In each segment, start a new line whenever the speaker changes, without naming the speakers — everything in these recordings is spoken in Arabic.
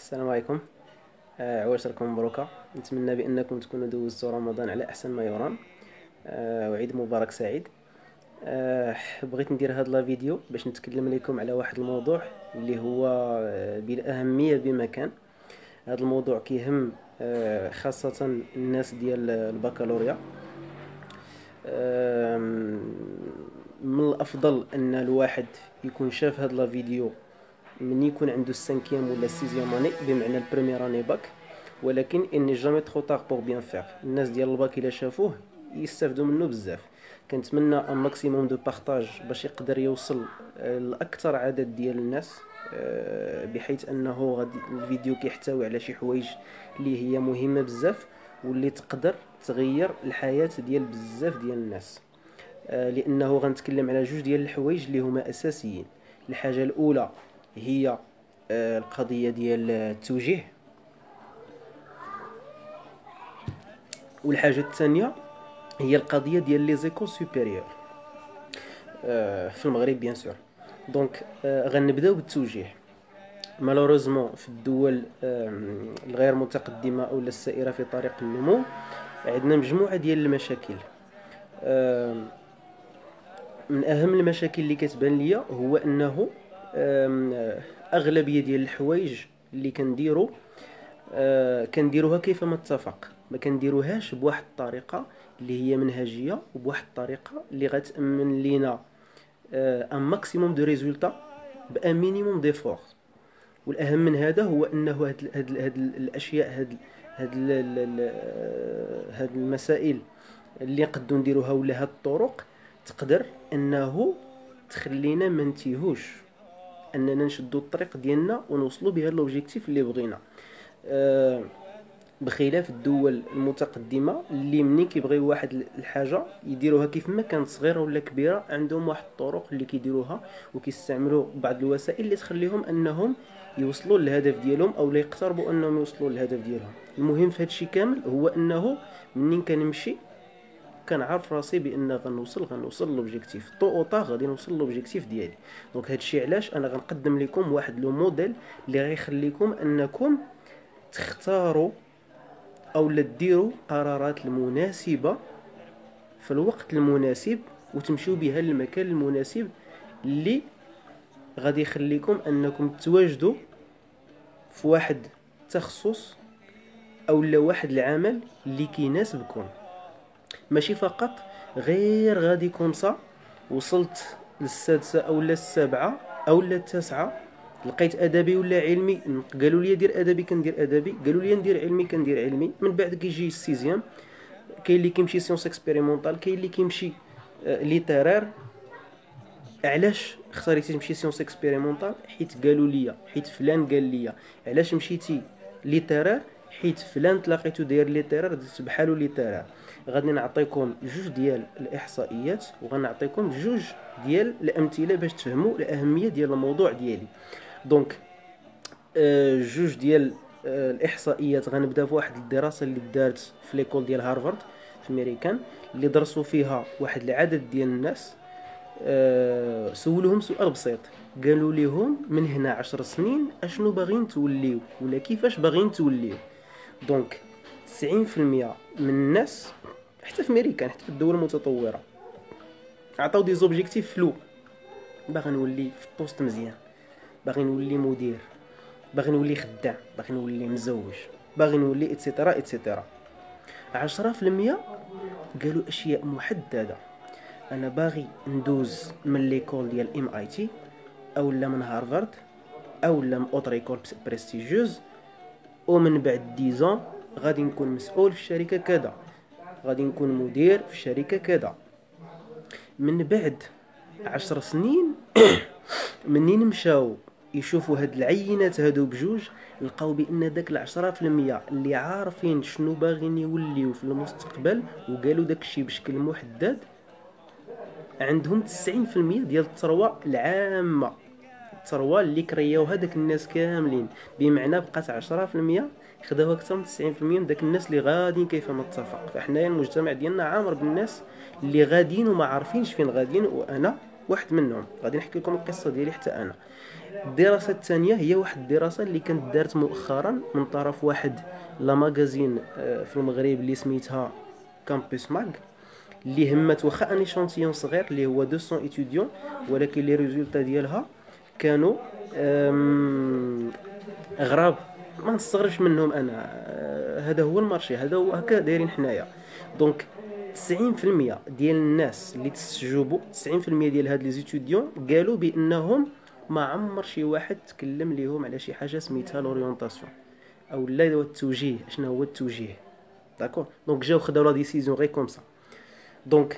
السلام عليكم. عواشركم مبروكة. نتمنى بأنكم تكونوا دوزتوا رمضان على أحسن ما يرام. وعيد مبارك سعيد. بغيت ندير هاد لا فيديو باش نتكلم لكم على واحد الموضوع اللي هو بالأهمية بمكان. هاد الموضوع كيهم خاصة الناس ديال البكالوريا. من الأفضل أن الواحد يكون شاف هاد لا فيديو من يكون عنده السانكيام ولا السيزيام اني، بمعنى البريمير اني باك. ولكن اني جامي ترو طار بور بيان فيغ. الناس ديال الباك الا شافوه يستافدوا منه بزاف. كنتمنى ان ماكسيموم دو بارطاج باش يقدر يوصل لاكثر عدد ديال الناس، بحيث انه غادي الفيديو كيحتوي على شي حوايج اللي هي مهمه بزاف واللي تقدر تغير الحياه ديال بزاف ديال الناس. لانه غنتكلم على جوج ديال الحوايج اللي هما اساسيين. الحاجه الاولى هي القضيه ديال التوجيه، والحاجه الثانيه هي القضيه ديال لي زيكول سوبيريور في المغرب بيان سور. دونك غنبداو بالتوجيه. مالوروزمون في الدول الغير متقدمه او السائره في طريق النمو عندنا مجموعه ديال المشاكل. من اهم المشاكل اللي كتبان ليا هو انه اغلبيه ديال الحوايج اللي كنديروها كيفما اتفق، ما كنديروهاش بواحد الطريقه اللي هي منهجيه وبواحد الطريقه اللي غتامن لينا ان ماكسيموم دو ريزولتا بان مينيموم ديفور. والاهم من هذا هو انه هاد الاشياء، هاد المسائل اللي نقدروا نديروها ولا هاد الطرق تقدر انه تخلينا ما نتيهوش، اننا نشدوا الطريق ديالنا ونوصلوا بها لوبجيكتيف اللي بغينا. بخلاف الدول المتقدمه اللي منين كيبغيو واحد الحاجه يديروها كيف ما كانت صغيره ولا كبيره، عندهم واحد الطرق اللي كيديروها وكيستعملوا بعض الوسائل اللي تخليهم انهم يوصلوا للهدف ديالهم او لا يقتربوا انهم يوصلوا للهدف ديالهم. المهم في هذا الشيء كامل هو انه منين كنمشي كنعرف راسي بان غنوصل لوبجيكتيف طو اوطا، غادي نوصل لوبجيكتيف ديالي. دونك هادشي علاش انا غنقدم لكم واحد لو موديل اللي غيخليكم انكم تختاروا او ديروا قرارات المناسبه في الوقت المناسب وتمشيو بها للمكان المناسب اللي غادي يخليكم انكم تواجدوا في واحد التخصص او لا واحد العمل اللي كيناسبكم. ماشي فقط غير غادي كومسا وصلت للسادسه او السابعه او التاسعه، لقيت ادبي ولا علمي، قالوا لي دير ادبي كندير ادبي، قالوا لي ندير علمي كندير علمي. من بعد كيجي السيزيام، كاين اللي كيمشي سيونس اكسبيريمونطال، كاين اللي كيمشي ليترير. علاش اختاريتي تمشي سيونس اكسبيريمونطال؟ حيت قالوا لي، حيت فلان قال لي. علاش مشيتي ليترير؟ حيت فلان تلاقيتو داير ليترير درت بحالو ليترير. غادي نعطيكم جوج ديال الاحصائيات وغنعطيكم جوج ديال الامثله باش تفهموا الاهميه ديال الموضوع ديالي. دونك جوج ديال الاحصائيات. غنبدا بواحد الدراسه اللي دارت في ليكول ديال هارفارد في امريكان، اللي درسوا فيها واحد العدد ديال الناس. سولوهم سؤال بسيط، قالوا لهم من هنا 10 سنين اشنو باغيين توليو ولا كيفاش باغيين توليو. دونك 90% من الناس حتى في امريكان حتى في الدول المتطوره عطاو دي زوبجيكتيف فلو. باغي نولي في بوست مزيان، باغي نولي مدير، باغي نولي خدام، باغي نولي مزوج، باغي نولي اتسيتيرا اتسيتيرا. 10% قالوا اشياء محدده. انا باغي ندوز من ليكول ديال MIT او لا من هارفارد او لا من اوتر ايكول بريستيجيوز، ومن بعد 10 غادي نكون مسؤول في الشركه كذا، غادي نكون مدير في الشركه كذا. من بعد 10 سنين منين مشاو يشوفوا هاد العينات هادو بجوج، لقاو بان داك 10% اللي عارفين شنو باغيين يوليو في المستقبل وقالوا داكشي بشكل محدد، عندهم 90% ديال الثروه العامه، الثروه اللي كرياوها داك الناس كاملين. بمعنى بقات 10% خداو اكثر من 90% من داك الناس اللي غاديين كيفما اتفق. فحنايا المجتمع ديالنا عامر بالناس اللي غاديين وما عارفينش فين غاديين، وانا واحد منهم. غادي نحكي لكم القصه ديالي حتى انا. الدراسه الثانيه هي واحد الدراسه اللي كانت دارت مؤخرا من طرف واحد لا ماغازين في المغرب اللي سميتها كامبوس ماغ، اللي همت واخا ان شانتيون صغير اللي هو 200 ايتيديون، ولكن لي ريزولتا ديالها كانوا غراب، ما نستغربش منهم انا. هذا هو المارشي، هذا هو هكا دايرين حنايا. دونك 90% ديال الناس اللي تستجوبوا، 90% ديال هاد لي زيتوديون قالوا بانهم ما عمر شي واحد تكلم ليهم على شي حاجه سميتها لورينتاسيون او لا هو التوجيه. شنو هو التوجيه؟ داكور. دونك جاو خداو لا ديسيزيون غير كوم سا. دونك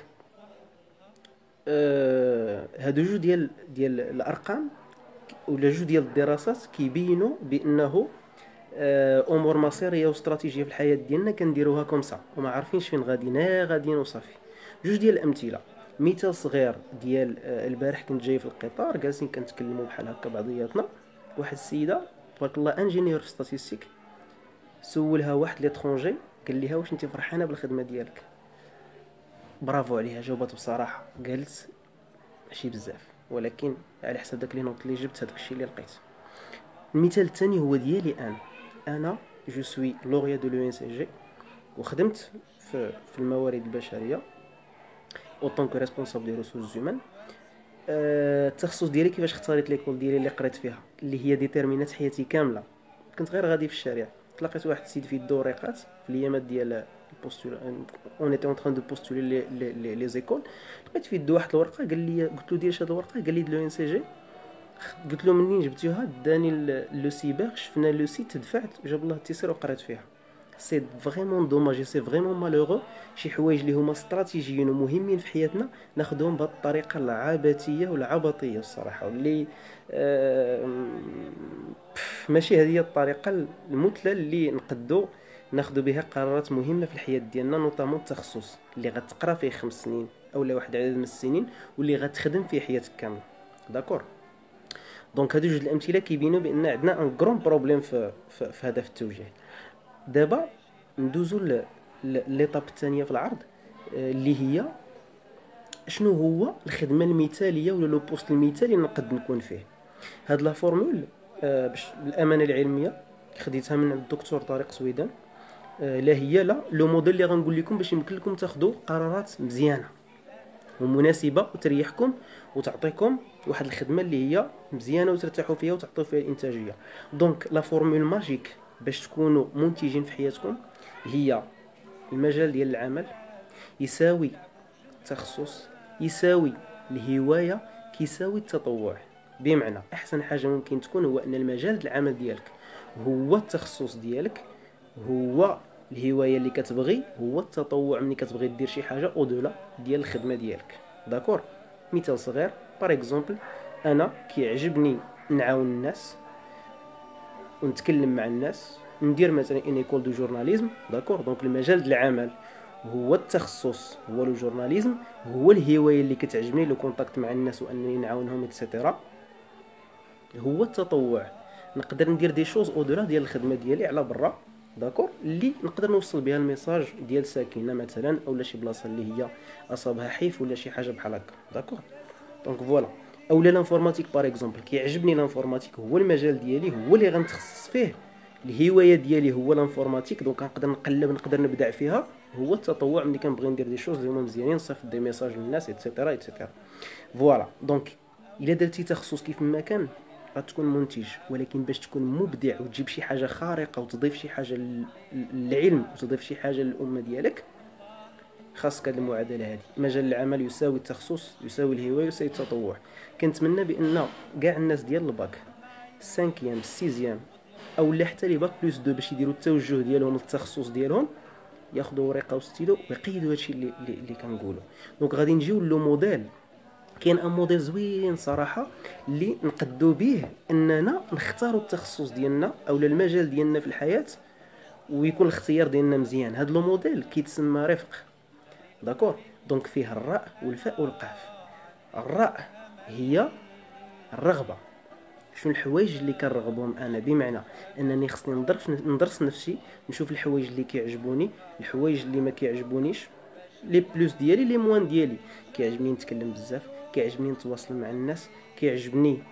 هادو جوج ديال الارقام ولا جوج ديال الدراسات كيبينوا بانه امور مصيريه واستراتيجيه في الحياه ديالنا كنديروها كومسا وما عارفينش فين غاديين وصافي. جوج ديال الامثله، مثال صغير ديال البارح كنت جاي في القطار جالسين كنتكلموا بحال هكا بعضياتنا، واحد السيده تبارك الله انجينيور في ستاتيستيك، سولها واحد ليترونجي قال لها واش انت فرحانه بالخدمه ديالك؟ برافو عليها، جاوبت بصراحه قالت ماشي بزاف، ولكن على حسب داك لي نوت اللي جبت هذاك الشيء اللي لقيت. المثال الثاني هو ديالي انا جو سوي لوريا دو لو ان سي جي، وخدمت في الموارد البشريه او طونك ريسبونسابل دي ريسورس هومان. التخصص ديالي كيفاش اختاريت ليكول ديالي اللي قريت فيها، اللي هي ديتيرمينات حياتي كامله. كنت غير غادي في الشارع، تلاقيت واحد السيد في يدو ورقات في الايامات ديال البوستول، اون ايتي اون تران دو بوستولي لي زيكول. لقيت في يدو واحد الورقه، قال لي قلت له دير هاد الورقه، قال لي د لو ان سي جي. قلت له منين جبتيها؟ داني لو سيبر، شفنا لو سيت، دفعت، جاب الله التيسير وقريت فيها. سي فريمون دوماج، سي فريمون مالوغو شي حوايج اللي هما استراتيجيين ومهمين في حياتنا ناخذهم بهذه الطريقه العبثيه والعبطيه الصراحه، واللي ماشي هذه هي الطريقه المثلى اللي نقدو ناخذ بها قرارات مهمه في الحياه ديالنا، نوطامون التخصص اللي غتقرا فيه 5 سنين اولا واحد عدد من السنين واللي غتخدم فيه حياتك كامله. داكور. دونك هادو جوج الامثله كيبينوا بان عندنا ان غرون بروبليم في هذا في التوجيه. دابا ندوزو ليطاب الثانيه في العرض، اللي هي شنو هو الخدمه المثاليه ولا لو بوست المثالي اللي نقد نكون فيه. هاد لا فورمول باش بالامانه العلميه خديتها من الدكتور طارق سويدان، لا هي لا لو موديل اللي غنقول لكم باش يمكن لكم تاخذوا قرارات مزيانه ومناسبه وتريحكم وتعطيكم واحد الخدمه اللي هي مزيانه وترتاحوا فيها وتعطيو فيها الانتاجيه. دونك لا فورمول ماجيك باش تكونوا منتجين في حياتكم هي المجال ديال العمل يساوي التخصص يساوي الهوايه كيساوي التطوع. بمعنى احسن حاجه ممكن تكون هو ان المجال ديال العمل ديالك هو التخصص ديالك، هو الهوايه اللي كتبغي، هو التطوع ملي كتبغي دير شي حاجه اودولا ديال الخدمه ديالك. داكور. مثال صغير بار اكزومبل، انا كيعجبني نعاون الناس ونتكلم مع الناس، ندير مثلا ان ايكول دو جورناليزم. داكور. دونك المجال ديال العمل هو التخصص، هو لو جورناليزم، هو الهوايه اللي كتعجبني لو كونتاكت مع الناس وانني نعاونهم اكسيتيرا، هو التطوع نقدر ندير دي شوز اودولا ديال الخدمه ديالي على برا. داكور. اللي نقدر نوصل بها الميساج ديال ساكنه مثلا اولا شي بلاصه اللي هي اصابها حيف ولا شي حاجه بحال هكا. داكور. دونك فوالا. اولا لانفورماتيك بار اكزومبل، كيعجبني لانفورماتيك، هو المجال ديالي، هو اللي غنتخصص فيه، الهوايه ديالي هو لانفورماتيك، دونك نقدر نقلب نقدر نبدع فيها. هو التطوع ملي كنبغي ندير دي شوز اللي هما مزيانين، نصيفط دي ميساج للناس ايتترا ايتترا. فوالا. دونك الا درتي تخصص كيف ما كان غتكون منتج، ولكن باش تكون مبدع وتجيب شي حاجه خارقه وتضيف شي حاجه للعلم وتضيف شي حاجه للامه ديالك، خاصك هذه المعادله هذه. مجال العمل يساوي التخصص يساوي الهوايه يساوي التطوع. كنتمنى بان كاع الناس ديال الباك 5 6 او لا حتى لي باك بلس 2 باش يديروا التوجه ديالهم للتخصص ديالهم ياخذوا ورقه وستيلو ويقيدوا هادشي اللي كنقولوا. دونك غادي نجيو لو موديل. كاين ان موديل زوين صراحه اللي نقدو به اننا نختاروا التخصص ديالنا اولا المجال ديالنا في الحياه ويكون الاختيار ديالنا مزيان. هذا لو موديل كيتسمى رفق. داكور. دونك فيه الراء والفاء والقاف. الراء هي الرغبه، شنو الحوايج اللي كنرغبهم انا، بمعنى انني خصني ندرس نفسي، نشوف الحوايج اللي كيعجبوني، الحوايج اللي ما كيعجبونيش، لي بلوس ديالي لي موان ديالي. كيعجبني نتكلم بزاف، كيعجبني نتواصل مع الناس، كيعجبني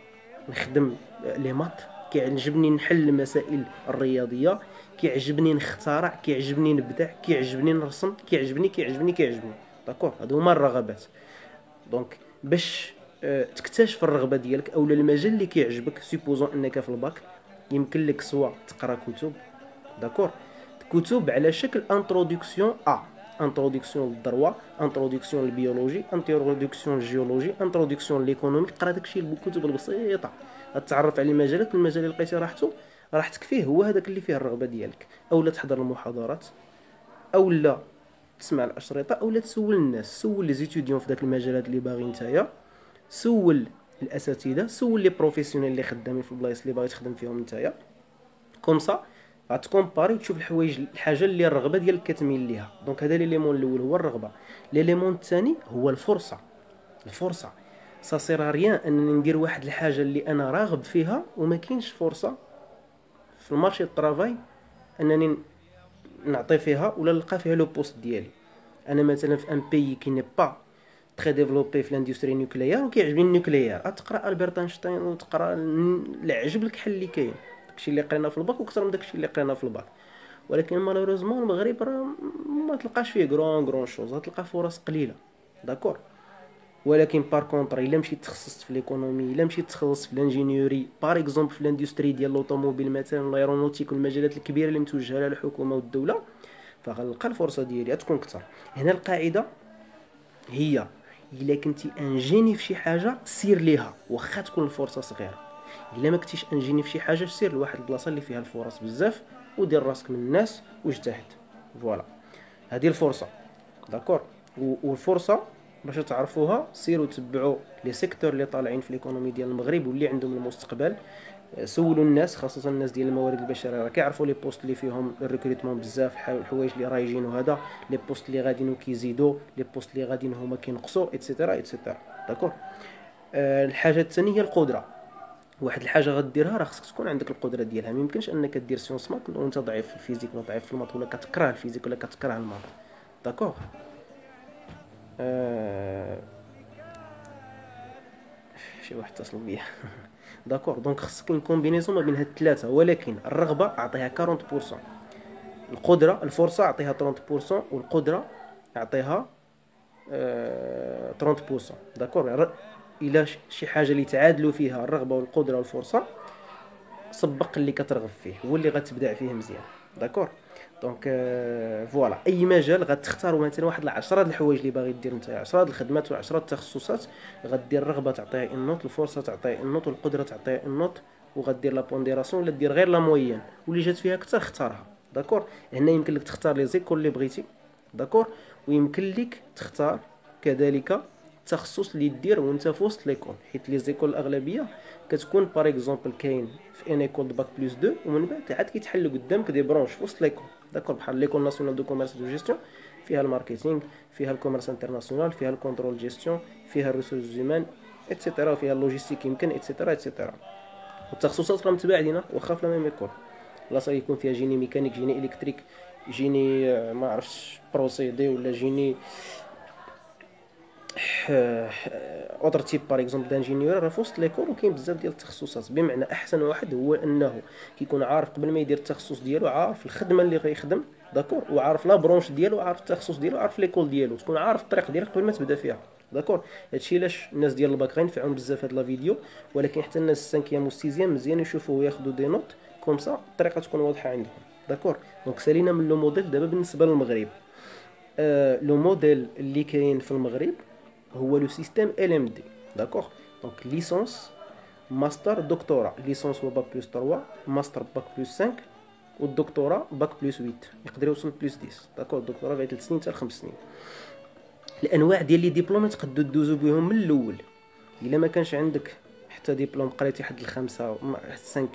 نخدم لي مات، كيعجبني نحل المسائل الرياضيه، كيعجبني نخترع، كيعجبني نبدع، كيعجبني نرسم، كيعجبني. داكور، هادو هما الرغبات. دونك باش تكتشف الرغبه ديالك اولا المجال اللي كيعجبك، سيبوزون انك في الباك، يمكن لك سوا تقرا كتب، داكور، كتب على شكل انتروداكسيون انتروداكسيون للدروا، انتروداكسيون للبيولوجي، انتروداكسيون للجيولوجي، انتروداكسيون ليكونومي. قرا داكشي الكتب البسيطه، غتعرف على المجالات. المجال اللي لقيتي راحتك فيه هو هذاك اللي فيه الرغبه ديالك، اولا تحضر المحاضرات، اولا تسمع الاشرطه، اولا تسول الناس، سول لي زيتيديون في داك المجالات اللي باغي نتايا، سول الاساتذه، سول لي بروفيسيونيل اللي خدامين في البلايص اللي باغي تخدم فيهم نتايا. كوم سا غتكومباري وتشوف الحاجه اللي الرغبه ديالك كتميل ليها. دونك هذا ليليمون الاول هو الرغبه. ليليمون الثاني هو الفرصه. سا سير ريان انني ندير واحد الحاجه اللي انا راغب فيها وما كاينش فرصه في المارشي الطرافاي انني نعطي فيها ولا نلقى فيها لو بوست ديالي. انا مثلا في ان بيي كي ني با تري ديفلوبي في لاندستري نوكليير وكيعجبني النوكليير، تقرا البرت اينشتاين وتقرا اللي عجب لك الحل اللي كاين، داكشي اللي قرينا في الباك وكثر من داكشي اللي قرينا في الباك. ولكن مالوروزمون المغرب راه ما تلقاش فيه غرون شوز، غتلقى فرص قليله، داكور. ولكن بار كونطر الا مشيت تخصصت في ليكونومي، الا مشيت تخصصت في الانجينيوري بار اكزومبل في الاندستري ديال لوطوموبيل مثلا، الايرونوتيك والمجالات الكبيره اللي متوجهه لها الحكومه والدوله، فغنلقى الفرصه ديالي تكون كثر. هنا القاعده هي الا كنتي انجيني في شي حاجه سير ليها واخا تكون الفرصه صغيره. الا ما كنتيش انجيني في شي حاجه سير لواحد البلاصه اللي فيها الفرص بزاف ودير راسك من الناس واجتهد. فوالا هذه الفرصه، داكور. والفرصه باش تعرفوها سيروا تبعوا لي سيكتور اللي طالعين في ليكونومي ديال المغرب واللي عندهم المستقبل. سولوا الناس، خاصه الناس ديال الموارد البشريه، راه كيعرفوا لي بوست اللي فيهم الريكروتمون بزاف، الحوايج اللي رايجين وهذا لي بوست اللي غاديين وكيزيدوا، لي بوست اللي غاديين هما كينقصوا، ايتترا. داكور. الحاجه الثانيه هي القدره. واحد الحاجه غديرها راه خصك تكون عندك القدره ديالها. ما يمكنش انك دير سيونس مات وانت ضعيف في الفيزيك ولا ضعيف في المات ولا كتكره الفيزيك ولا كتكره المات، داكور. شي واحد اتصل بيا داكور. دونك خصك كومبينيزون ما بين هاد الثلاثه، ولكن الرغبه اعطيها 40%، القدره الفرصه اعطيها 30%، والقدره اعطيها 30%، داكور. الا شي حاجه اللي تعادلوا فيها الرغبه والقدره والفرصه، سبق اللي كترغب فيه هو اللي غتبدع فيه مزيان، داكور. دونك فوالا اي مجال غتختار مثلا واحد 10 د الحوايج اللي باغي دير نتا، 10 د الخدمات و10 التخصصات، غدير الرغبه تعطيها ان نوت، الفرصه تعطيها ان نوت، والقدره تعطيها ان نوت، وغدير لا بونديراسيون ولا دير غير لا موين، واللي جات فيها اكثر اختارها، داكور. هنا يمكن لك تختار لي زيكول اللي بغيتي، داكور، ويمكن لك تختار كذلك التخصص اللي دير وانت في وسط ليكول، حيت لي زيكول الاغلبيه كتكون باغ اكزومبل كاين في ان ايكول دو باك بلس 2 ومن بعد عاد كيتحل قدامك دي برونش في وسط ليكول، داكور، بحال ليكول ناسيونال دو كوميرس دو جيستيون فيها الماركتينغ، فيها الكوميرس انترناسيونال، فيها الكونترول جيستيون، فيها الريسورس هيومان ايتترا، فيها اللوجيستيك يمكن ايتترا. والتخصصات راه متباعدين واخا في لا ميم ايكول، بلاصه يكون فيها جيني ميكانيك، جيني الكتريك، جيني ما عرفتش بروسيدي، ولا جيني اوتر تيب باغ اكزومبل دانجينيور، راه في وسط ليكول وكاين بزاف ديال التخصصات. بمعنى احسن واحد هو انه كيكون عارف قبل ما يدير التخصص ديالو، عارف الخدمه اللي غيخدم، داكور، وعارف لا برونش ديالو، عارف التخصص ديالو، عارف ليكول ديالو، تكون عارف الطريق ديالك قبل ما تبدا فيها، داكور. هادشي علاش الناس ديال الباك غينفعهم بزاف هاد لا فيديو، ولكن حتى الناس السانكيام والسيزيام مزيان يشوفوا وياخذوا دي نوت كوم سا الطريقه تكون واضحه عندهم، داكور. دونك سالينا من لو موديل. دابا بالنسبه للمغرب، لو موديل اللي كاين في المغرب هو لو سيستيم ال ام دي، داكوغ. دونك ليسونس ماستر دكتوراه، ليسونس هو باك بلس 3، ماستر باك بلس 5، والدكتوراه باك بلس 8، يقدر يوصل بلس 10، داكوغ. الدكتوراه فيها 3 سنين حتى 5 سنين. الانواع ديال لي ديبلوم تقدروا دوزو بهم من الاول. الا ما كانش عندك حتى ديبلوم قريتي حد الخمسه 5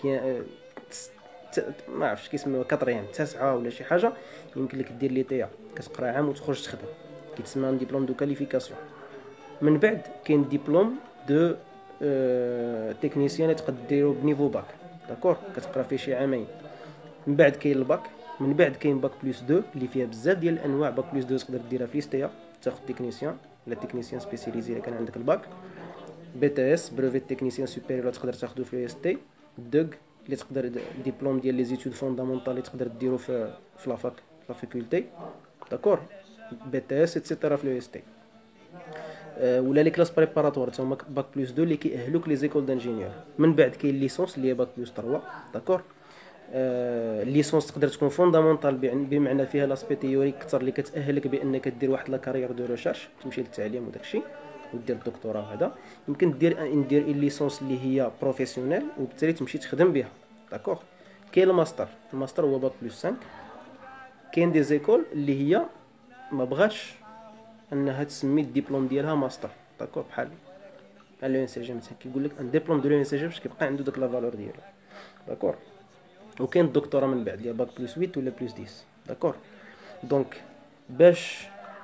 ما عرفتش كيسميوها كاتريام 9 ولا شي حاجه، يمكن لك دير لي تي كتقرا عام وتخرج تخدم، كيتسمى ديبلوم دو كاليفيكاسيون. من بعد كاين ديبلوم دو تكنيسيان تقدر ديرو بنيفو باك، داكور، كتقرا فيه شي عامين. من بعد كاين الباك، من بعد كاين باك بلس 2 اللي فيها بزاف ديال الانواع. باك بلس 2 تقدر ديرها في ليستيا تاخذ تكنيسيان ولا تكنيسيان سبيسياليزي الا كان عندك الباك. بي تي اس بريفي تكنيسيان سوبيريور تقدر تاخذو في اس تي. دوغ اللي تقدر ديبلوم ديال لي زيتود فوندامونطال اللي تقدر ديرو في لافاك لا فاكولتي داكور. بي تي اس ايتترا في اس تي. ولا لي كلاس بريباراتوار تاهما باك بلس 2 اللي كيأهلوك لي زيكول دانجينيور. من بعد كاين ليسونس اللي هي باك بلس 3 داكور. الليسونس تقدر تكون فوندامونطال بمعنى فيها لاسبي تيوريك اكثر اللي كتاهلك بانك دير واحد لا كارير دو ريشيرش تمشي للتعليم وداكشي ودير الدكتوراه. هذا يمكن دير الليسونس اللي هي بروفيسيونيل وبالتالي تمشي تخدم بها داكور. كاين الماستر هو باك بلس 5. كاين دي زيكول اللي هي ما بغاتش انها تسمي الدبلوم ديالها ماستر داكور، بحال لو ان سي جي مثلا كيقول لك ان ديبلوم دو لو ان سي جي باش كيبقى عنده داك لا فالور ديالو داكور. وكاين الدكتوراه من بعد اللي باك بلس 8 ولا بلس 10 داكور. دونك باش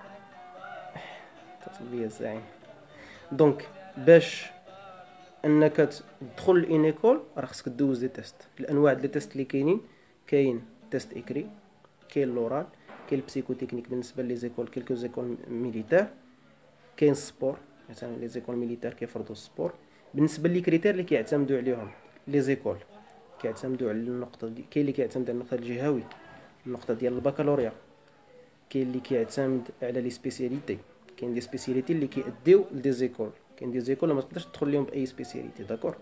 تصلي الزعيم دونك باش انك تدخل لإنيكول راه خصك دوز دي تيست. الانواع ديال لي تيست اللي كاينين كاين تيست اكري، كاين لورال، كاين البسيكو تكنيك بالنسبه لي زيكول كيلكو زيكول ميليتير، كاين السبور مثلا لي زيكول ميليتير كيفرضوا السبور. بالنسبه لي كريتير اللي كيعتمدوا عليهم لي زيكول كيعتمدوا على النقطه دي. كاين اللي كيعتمد على النقطه الجهوي النقطه ديال البكالوريا، كاين اللي كيعتمد على لي سبيسياليتي. كاين دي سبيسياليتي اللي كيأديو لدي زيكول، كاين دي زيكول ما تقدرش تدخل لهم باي سبيسياليتي داكور.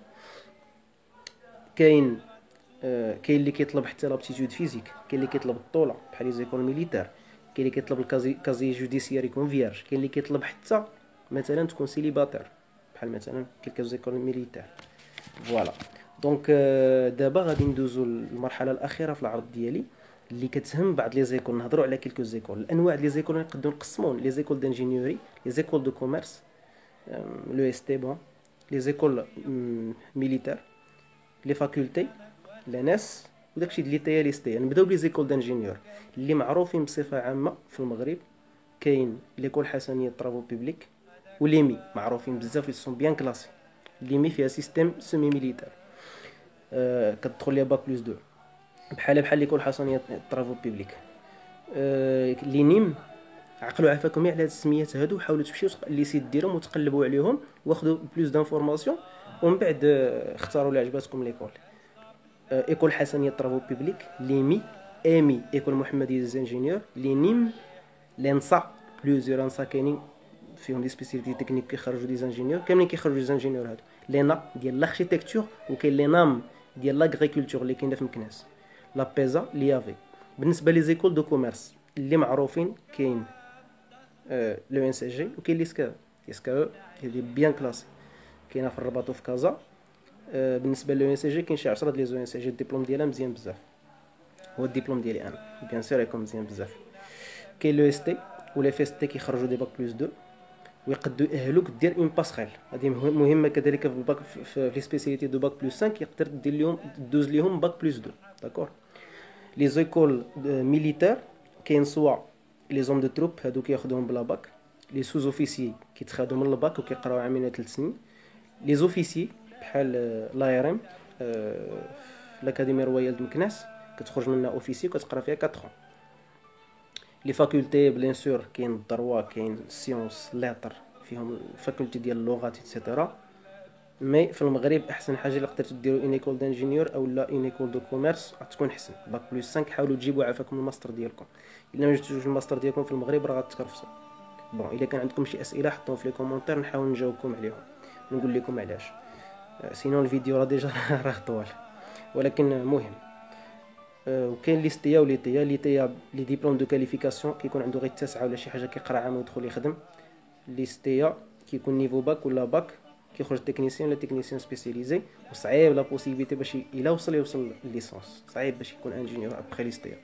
كاين اللي كيطلب حتى لابتيتود فيزيك، كاين اللي كيطلب الطوله بحال لي زيكول ميليتير، كاين اللي كيطلب الكازي جوديسيير يكون فيرج، كاين اللي كيطلب حتى مثلا تكون سيليباتير بحال مثلا كيلكو زيكول ميليتير. فوالا دونك دابا غادي ندوزو المرحله الاخيره في العرض ديالي اللي كتهم بعض لي زيكول. نهضروا على كيلكو زيكول. الانواع ديال لي زيكول نقدروا نقسمون لي زيكول دانجينيوري، لي زيكول دو كوميرس لو اس تي بون، لي زيكول ميليتير، لي فاكولتي لاناس وداكشي ديال لي تي اس تي. نبداو بلي زيكول دانجينيور اللي معروفين بصفه عامه في المغرب. كاين ليكول حسنيه طرافو بوبليك وليمي معروفين بزاف لي سون بيان كلاسي. ليمي فيها سيستيم سيمي ميليتير كتدخل ليها باك بلس 2 بحال ليكول حسنيه طرافو بوبليك. لي نيم عقلوا عافاكم على هاد السميات هادو، حاولوا تمشيو لي سيت ديالهم وتقلبوا عليهم واخذوا بلوس دانفورماسيون ومن بعد اختاروا اللي عجباتكم ليكول. ايكول حسنيه طرافو بوبليك، ليمي، امي ايكول محمديه ديزانجينيور، لي نيم، لينسا بلوزيور انسا كاينين فيهم دي سبيسياليتي تكنيك كيخرجوا ديزانجينيور كاملين كيخرجوا ديزانجينيور هادو. لينا ديال لاركتيكتور وكاين لي نام ديال لاغريكولتور اللي كاينه في مكناس. لا بيزا ليافي. بالنسبه لي زيكول دو كوميرس اللي معروفين كاين لو ان سي جي وكاين لي سكا. لي سكا هذه بيان كلاسي كاينه في الرباط وفي كازا. بالنسبه لو ان سي جي كاين شي 10 ديال لي ان سي جي الدبلوم ديالها مزيان بزاف، هو الدبلوم ديالي انا بيان سور يكون مزيان بزاف. كاين لو اس تي ولا فيس تي كيخرجوا دي باك بلس 2 ويقدروا يأهلوك دير اون باسخيل. هذه مهمه كذلك في الباك في لي سبيسياليتي دو باك بلس 5 يقدر دير لهم دوز ليهم باك بلس 2 داكور. لي زيكول ميليتير كاين سوا لي زوم دو تروب هادو كياخذوهم بلا باك، لي سوز اوفيسيي كيتخادوا من الباك وكيقراو عامين 3 سنين، لي زوفيسيي بحال لا ار ام لاكاديمي رويال دو مكناس كتخرج منها اوفيسي وكتقرا فيها 4 ans. لي فاكولتي بلان سور كاين الدروا كاين السيونس لاتر فيهم الفاكولتي ديال اللغات ايتترا. مي في المغرب احسن حاجه اللي قدرتوا ديروا اون ايكول دانجينيور او لا اون ايكول دو كوميرس تكون حسن باك بلس 5. حاولوا تجيبوا عافاكم الماستر ديالكم. الا ما جبتوش الماستر ديالكم في المغرب راه غتكرفسوا. بون الا كان عندكم شي اسئله حطوهم في لي كومونتير نحاول نجاوبكم عليهم نقول لكم علاش. سينون الفيديو راه ديجا راه طوال ولكن مهم. وكاين لي ستيا ولي تيا لي ديبلوم دو كاليفيكاسيون كيكون عنده غير 9 ولا شي حاجه كيقرا عام ويدخل يخدم. لي ستيا كيكون نيفو باك ولا باك كيخرج تكنيسيان ولا تكنيسيان سبيسياليزي وصعيب لا بوسيبيتي باش الا يوصل لليسونس صعيب باش يكون انجينيور ابخي لي ستيا.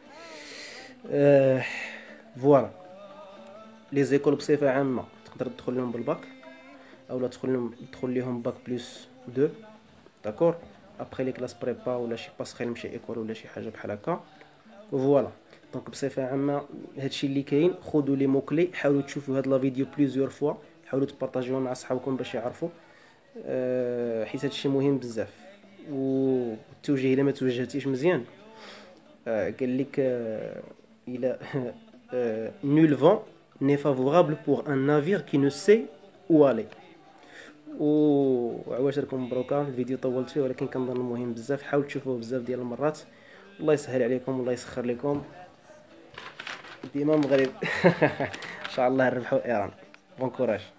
فوالا لي زيكول بصفه عامه تقدر تدخل لهم بالباك او لا تدخل لهم باك بلس 2 داكور ابخي لي كلاس بريبا ولا شي باسخيل مشي ايكول ولا شي حاجه بحال هكا. فوالا دونك بصفه عامه هادشي اللي كاين. خذوا لي موكلي حاولوا تشوفوا هاد لا فيديو بليزيور فوا حاولوا تبارطاجيوها مع صحابكم باش يعرفوا حيت هادشي مهم بزاف. والتوجيه الا ما توجهتيش مزيان قال لك الى nul vent n'est favorable pour un navire qui ne sait où aller. وعواشركم مبروكه. الفيديو طولت فيه ولكن كنظن مهم بزاف، حاولوا تشوفوه بزاف ديال المرات. الله يسهل عليكم والله يسخر لكم ديما المغرب. ان شاء الله نربحوا ايران. بون كوراج.